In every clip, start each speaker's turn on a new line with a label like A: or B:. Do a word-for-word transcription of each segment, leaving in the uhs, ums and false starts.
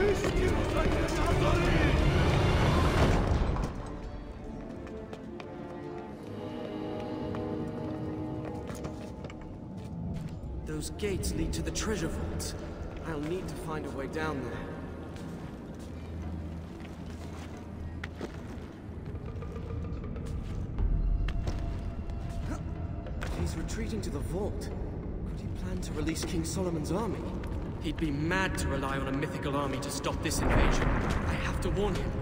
A: Those gates lead to the treasure vaults. I'll need to find a way down there. He's retreating to the vault. Could he plan to release King Solomon's army? He'd be mad to rely on a mythical army to stop this invasion. I have to warn him.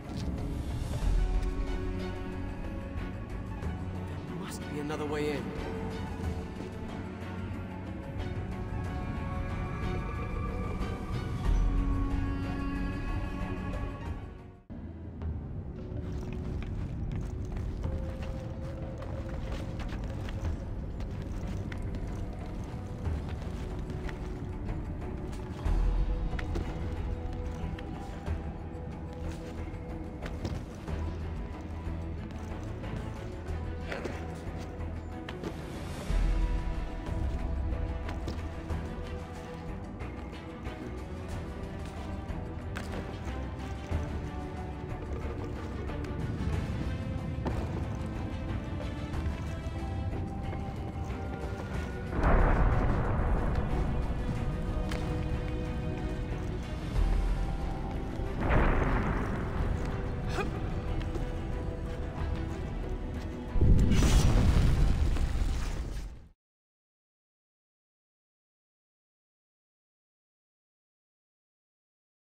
A: Another way in.